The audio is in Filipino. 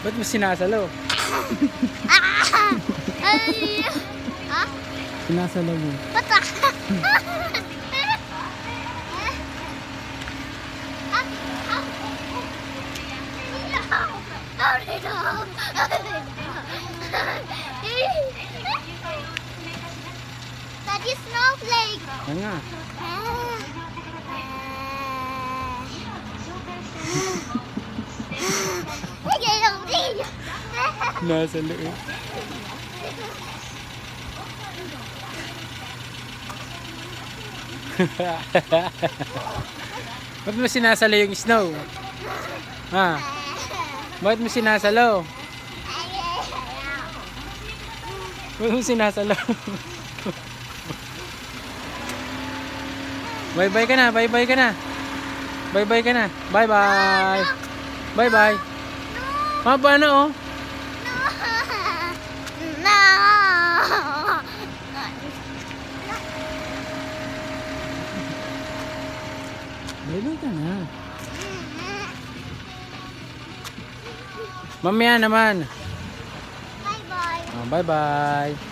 Ba't mo sinasalo? Ay! Ha? Sinasalo mo. Bata! Daddy snowflake! Yan nga. Nasa loob. Ba't mo sinasalo yung snow? Ha? Ba't mo sinasalo? Ba't mo sinasalo? Bye-bye ka na, bye-bye ka na. Bye-bye ka na. Bye-bye. Bye-bye. Maba na oh. No! Bye-bye ka na. Mamaya naman. Bye-bye. Bye-bye.